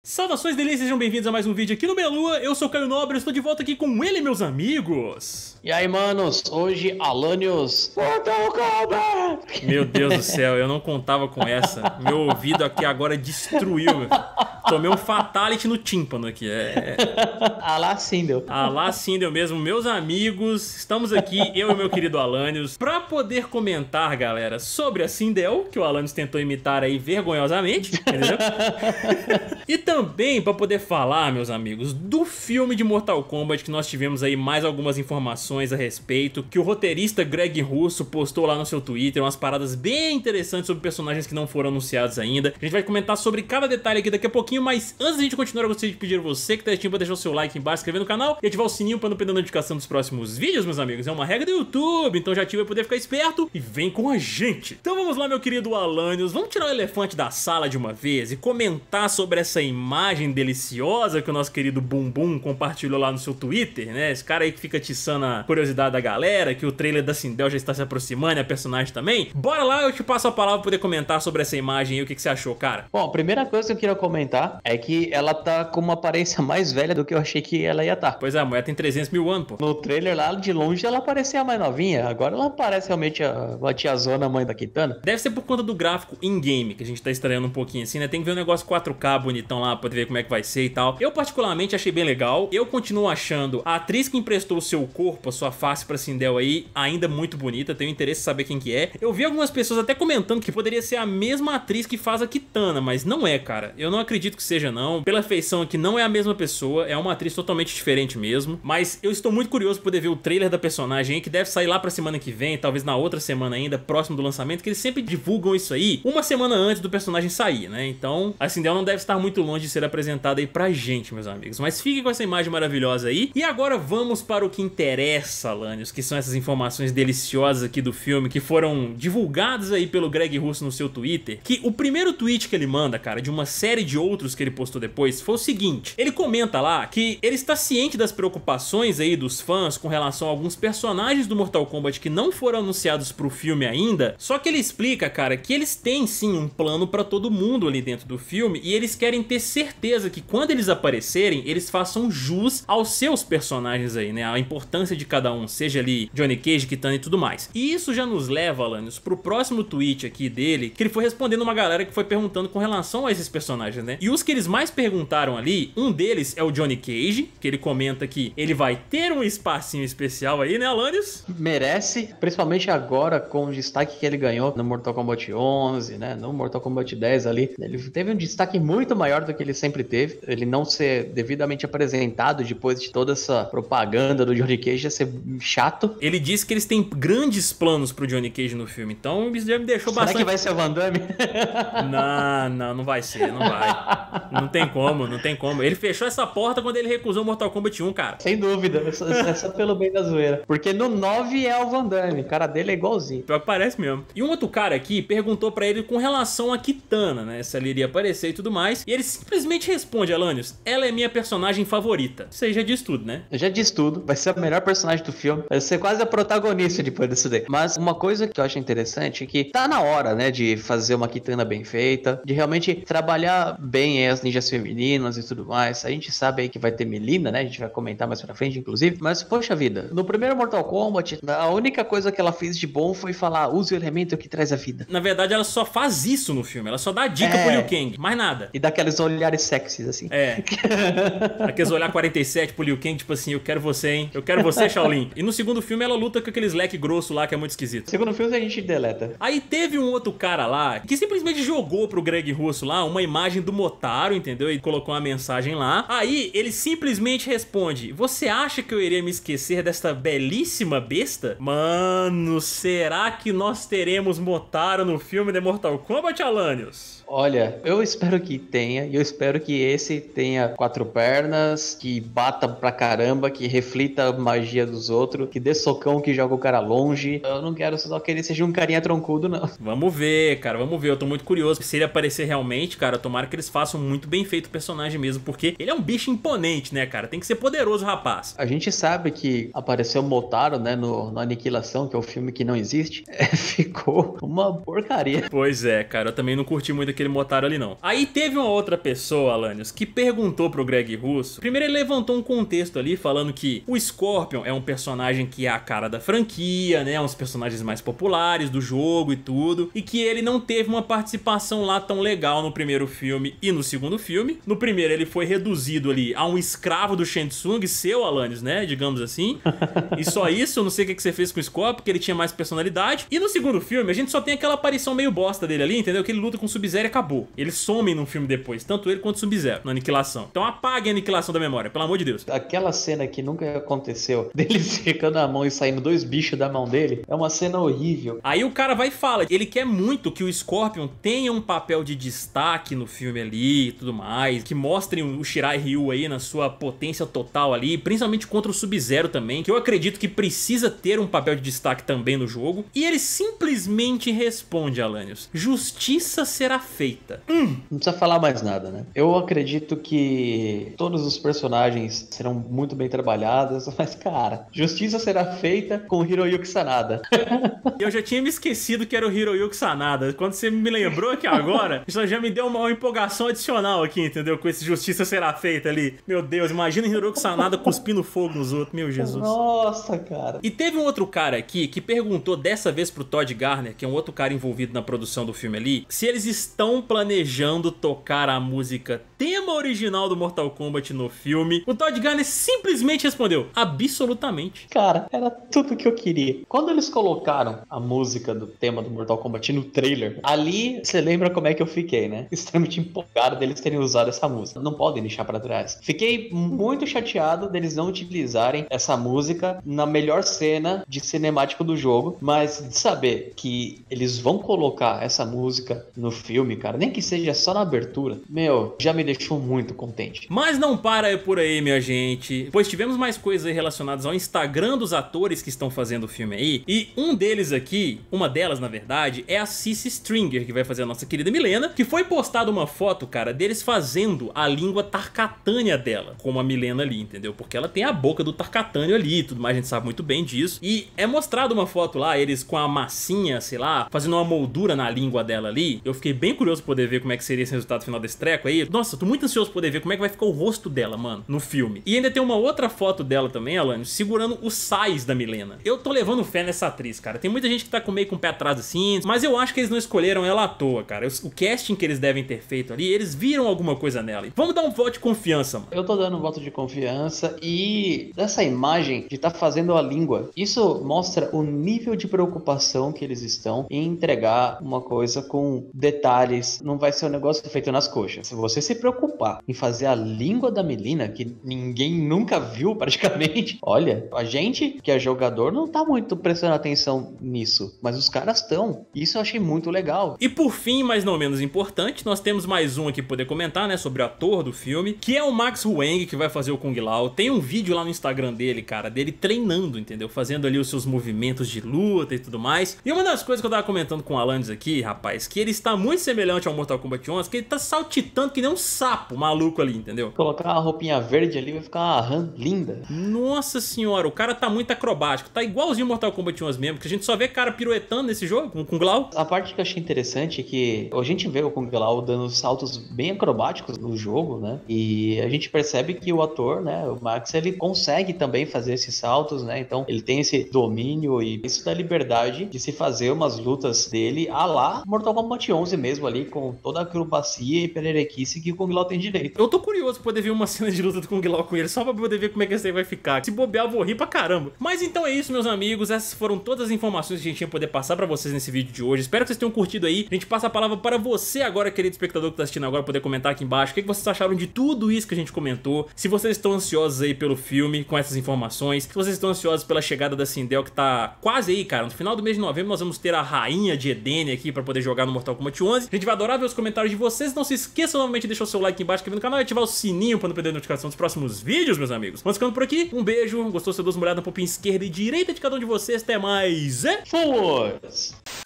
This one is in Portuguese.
Saudações delícias, sejam bem-vindos a mais um vídeo aqui no Melua. Eu sou o Caio Nobre, estou de volta aqui com ele, meus amigos. E aí, manos, hoje Alanios Mortal Kombat! Meu Deus do céu, eu não contava com essa. Meu ouvido aqui agora destruiu. Tomei um fatality no tímpano aqui. Alá Sindel. Alá Sindel mesmo, meus amigos. Estamos aqui, eu e meu querido Alanios, pra poder comentar, galera, sobre a Sindel, que o Alanios tentou imitar aí vergonhosamente, entendeu? E também pra poder falar, meus amigos, do filme de Mortal Kombat, que nós tivemos aí mais algumas informações a respeito, que o roteirista Greg Russo postou lá no seu Twitter, umas paradas bem interessantes sobre personagens que não foram anunciados ainda. A gente vai comentar sobre cada detalhe aqui daqui a pouquinho, mas antes de a gente continuar, eu gostaria de pedir a você que tá assistindo pra deixar o seu like aqui embaixo, se inscrever no canal e ativar o sininho pra não perder a notificação dos próximos vídeos, meus amigos. É uma regra do YouTube, então já ativa pra poder ficar esperto e vem com a gente. Então vamos lá, meu querido Alanios, vamos tirar o elefante da sala de uma vez e comentar sobre essa imagem deliciosa que o nosso querido Bumbum compartilhou lá no seu Twitter, né? Esse cara aí que fica atiçando a curiosidade da galera, que o trailer da Sindel já está se aproximando e a personagem também. Bora lá, eu te passo a palavra pra poder comentar sobre essa imagem aí, o que você achou, cara? Bom, a primeira coisa que eu queria comentar é que ela tá com uma aparência mais velha do que eu achei que ela ia estar. Pois é, a mulher tem 300 mil anos, pô. No trailer lá, de longe, ela parecia mais novinha. Agora ela parece realmente a tiazona, mãe da Kitana. Deve ser por conta do gráfico in-game, que a gente tá estranhando um pouquinho assim, né? Tem que ver um negócio 4K bonitão lá, pra poder ver como é que vai ser e tal. Eu particularmente achei bem legal. Eu continuo achando a atriz que emprestou o seu corpo, a sua face pra Sindel aí, ainda muito bonita. Tenho interesse em saber quem que é. Eu vi algumas pessoas até comentando que poderia ser a mesma atriz que faz a Kitana, mas não é, cara. Eu não acredito que seja, não. Pela feição aqui, não é a mesma pessoa. É uma atriz totalmente diferente mesmo. Mas eu estou muito curioso por poder ver o trailer da personagem aí, que deve sair lá pra semana que vem, talvez na outra semana ainda, próximo do lançamento, que eles sempre divulgam isso aí uma semana antes do personagem sair, né? Então, a Sindel não deve estar muito longe de ser apresentada aí pra gente, meus amigos. Mas fiquem com essa imagem maravilhosa aí. E agora vamos para o que interessa, Alanios, que são essas informações deliciosas aqui do filme, que foram divulgadas aí pelo Greg Russo no seu Twitter. Que o primeiro tweet que ele manda, cara, de uma série de outros que ele postou depois, foi o seguinte. Ele comenta lá que ele está ciente das preocupações aí dos fãs com relação a alguns personagens do Mortal Kombat que não foram anunciados pro filme ainda. Só que ele explica, cara, que eles têm sim um plano pra todo mundo ali dentro do filme e eles querem ter certeza que quando eles aparecerem, eles façam jus aos seus personagens aí, né? A importância de cada um, seja ali Johnny Cage, Kitana e tudo mais. E isso já nos leva, Alanios, pro próximo tweet aqui dele, que ele foi respondendo uma galera que foi perguntando com relação a esses personagens, né? E os que eles mais perguntaram ali, um deles é o Johnny Cage, que ele comenta que ele vai ter um espacinho especial aí, né, Alanios? Merece, principalmente agora com o destaque que ele ganhou no Mortal Kombat 11, né? No Mortal Kombat 10 ali. Ele teve um destaque muito maior do que ele sempre teve. Ele não ser devidamente apresentado depois de toda essa propaganda do Johnny Cage ia ser chato. Ele disse que eles têm grandes planos pro Johnny Cage no filme, então isso já me deixou bastante... Será que vai ser o Van Damme? Não vai ser, não vai. Não tem como, não tem como. Ele fechou essa porta quando ele recusou o Mortal Kombat 1, cara. Sem dúvida, é só pelo bem da zoeira. Porque no 9 é o Van Damme, o cara dele é igualzinho. Pior que parece mesmo. E um outro cara aqui perguntou pra ele com relação a Kitana, né? Se ela iria aparecer e tudo mais. E ele simplesmente responde, Alanios, ela é minha personagem favorita. Isso aí já diz tudo, né? Já diz tudo. Vai ser a melhor personagem do filme. Vai ser quase a protagonista depois disso daí. Mas uma coisa que eu acho interessante é que tá na hora, né? De fazer uma Kitana bem feita. De realmente trabalhar bem as ninjas femininas e tudo mais. A gente sabe aí que vai ter Melina, né? A gente vai comentar mais pra frente, inclusive. Mas, poxa vida. No primeiro Mortal Kombat, a única coisa que ela fez de bom foi falar, use o elemento que traz a vida. Na verdade, ela só faz isso no filme. Ela só dá dica pro Liu Kang. Mais nada. E dá aqueles olhares sexys, assim. É. Aqueles olhar 47 pro Liu Kang, tipo assim, eu quero você, hein? Eu quero você, Shaolin. E no segundo filme ela luta com aqueles leque grosso lá, que é muito esquisito. No segundo filme a gente deleta. Aí teve um outro cara lá, que simplesmente jogou pro Greg Russo lá uma imagem do Motaro, entendeu? E colocou uma mensagem lá. Aí ele simplesmente responde, você acha que eu iria me esquecer desta belíssima besta? Mano, será que nós teremos Motaro no filme de Mortal Kombat, Alanios? Olha, eu espero que tenha, e eu espero que esse tenha 4 pernas, que bata pra caramba, que reflita a magia dos outros, que dê socão, que joga o cara longe. Eu não quero só que ele seja um carinha troncudo, não. Vamos ver, cara, vamos ver. Eu tô muito curioso. Se ele aparecer realmente, cara, tomara que eles façam muito bem feito o personagem mesmo, porque ele é um bicho imponente, né, cara? Tem que ser poderoso, rapaz. A gente sabe que apareceu o Motaro, né, no Aniquilação, que é o filme que não existe. Ficou uma porcaria. Pois é, cara, eu também não curti muito aquele Motaro ali, não. Aí teve uma outra pessoa pessoa, Alanios, que perguntou pro Greg Russo. Primeiro ele levantou um contexto ali, falando que o Scorpion é um personagem que é a cara da franquia, né? Um dos personagens mais populares do jogo e tudo. E que ele não teve uma participação lá tão legal no primeiro filme e no segundo filme. No primeiro ele foi reduzido ali a um escravo do Shang Tsung, seu, Alanios, né? Digamos assim. E só isso, eu não sei o que você fez com o Scorpion, porque ele tinha mais personalidade. E no segundo filme, a gente só tem aquela aparição meio bosta dele ali, entendeu? Que ele luta com o Sub-Zero e acabou. Eles somem no filme depois, tanto ele quanto o Sub-Zero, na aniquilação. Então apague a aniquilação da memória, pelo amor de Deus. Aquela cena que nunca aconteceu, dele secando a mão e saindo 2 bichos da mão dele, é uma cena horrível. Aí o cara vai e fala, ele quer muito que o Scorpion tenha um papel de destaque no filme ali e tudo mais, que mostrem o Shirai Ryu aí na sua potência total ali, principalmente contra o Sub-Zero também, que eu acredito que precisa ter um papel de destaque também no jogo. E ele simplesmente responde, Alanios, justiça será feita. Não precisa falar mais nada, né? Eu acredito que todos os personagens serão muito bem trabalhados, mas cara, justiça será feita com Hiroyuki Sanada. Eu já tinha me esquecido que era o Hiroyuki Sanada. Quando você me lembrou aqui agora, isso já me deu uma empolgação adicional aqui, entendeu? Com esse justiça será feita ali. Meu Deus, imagina o Hiroyuki Sanada cuspindo fogo nos outros, meu Jesus. Nossa, cara. E teve um outro cara aqui que perguntou dessa vez pro Todd Garner, que é um outro cara envolvido na produção do filme ali, se eles estão planejando tocar a música tema original do Mortal Kombat no filme. O Todd Garner simplesmente respondeu, absolutamente. Cara, era tudo que eu queria. Quando eles colocaram a música do tema do Mortal Kombat no trailer, ali você lembra como é que eu fiquei, né? Extremamente empolgado deles terem usado essa música. Não podem deixar pra trás. Fiquei muito chateado deles não utilizarem essa música na melhor cena de cinemático do jogo, mas de saber que eles vão colocar essa música no filme, cara, nem que seja só na abertura, meu, já me deixou muito contente. Mas não para por aí, minha gente, pois tivemos mais coisas aí relacionadas ao Instagram dos atores que estão fazendo o filme aí, e um deles aqui, uma delas na verdade, é a Cissy Stringer, que vai fazer a nossa querida Milena, que foi postada uma foto, cara, deles fazendo a língua Tarkatânia dela, como a Milena ali, entendeu? Porque ela tem a boca do Tarkatânio ali e tudo mais, a gente sabe muito bem disso. E é mostrado uma foto lá, eles com a massinha, sei lá, fazendo uma moldura na língua dela ali. Eu fiquei bem curioso pra poder ver como é que seria esse resultado final desse treco aí. Nossa, tô muito ansioso pra poder ver como é que vai ficar o rosto dela, mano, no filme. E ainda tem uma outra foto dela também, Alanios, segurando os sais da Milena. Eu tô levando fé nessa atriz, cara. Tem muita gente que tá meio com o pé atrás assim, mas eu acho que eles não escolheram ela à toa, cara. O casting que eles devem ter feito ali, eles viram alguma coisa nela. Vamos dar um voto de confiança, mano. Eu tô dando um voto de confiança e dessa imagem de estar fazendo a língua, isso mostra o nível de preocupação que eles estão em entregar uma coisa com detalhes. Não vai ser um negócio feito nas coxas. Se você se preocupar em fazer a língua da Milena, que ninguém nunca viu praticamente, olha, a gente que é jogador não tá muito prestando atenção nisso, mas os caras estão. Isso eu achei muito legal. E por fim, mas não menos importante, nós temos mais um aqui pra poder comentar, né, sobre o ator do filme, que é o Max Huang, que vai fazer o Kung Lao. Tem um vídeo lá no Instagram dele, cara, dele treinando, entendeu? Fazendo ali os seus movimentos de luta e tudo mais. E uma das coisas que eu tava comentando com o Alanios aqui, rapaz, que ele está muito semelhante ao Mortal Kombat 11, que ele tá saltitando que nem um sapo maluco ali, entendeu? Colocar uma roupinha verde ali vai ficar uma rã linda. Nossa senhora, o cara tá muito acrobático, tá igualzinho ao Mortal Kombat 11 mesmo, que a gente só vê cara piruetando nesse jogo, com o Kung Lao. A parte que eu achei interessante é que a gente vê o Kung Lao dando saltos bem acrobáticos no jogo, né? E a gente percebe que o ator, né, o Max, ele consegue também fazer esses saltos, né? Então ele tem esse domínio e isso dá liberdade de se fazer umas lutas dele à lá Mortal Kombat 11 mesmo ali, com toda a acrobacia e pererequice que o Kung Lao tem direito. Eu tô curioso pra poder ver uma cena de luta do Kung Lao com ele, só pra poder ver como é que esse aí vai ficar. Se bobear, eu vou rir pra caramba. Mas então é isso, meus amigos. Essas foram todas as informações que a gente ia poder passar pra vocês nesse vídeo de hoje. Espero que vocês tenham curtido aí. A gente passa a palavra para você agora, querido espectador que tá assistindo agora, poder comentar aqui embaixo o que vocês acharam de tudo isso que a gente comentou. Se vocês estão ansiosos aí pelo filme com essas informações, se vocês estão ansiosos pela chegada da Sindel, que tá quase aí, cara. No final do mês de novembro nós vamos ter a rainha de Edenia aqui pra poder jogar no Mortal Kombat 11. A gente vai adorar ver os comentários de vocês. Não se esqueçam novamente de deixar o seu like aqui embaixo, aqui no canal, e ativar o sininho pra não perder a notificação dos próximos vídeos, meus amigos. Vamos ficando por aqui. Um beijo. Gostou? Você dá uma olhada na popinha esquerda e direita de cada um de vocês. Até mais. Forwards!